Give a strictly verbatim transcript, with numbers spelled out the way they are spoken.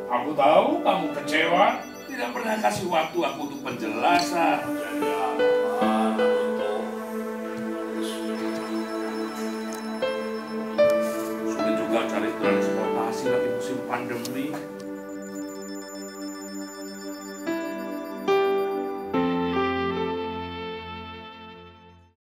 Aku tahu kamu kecewa, tidak pernah kasih waktu aku untuk penjelasan.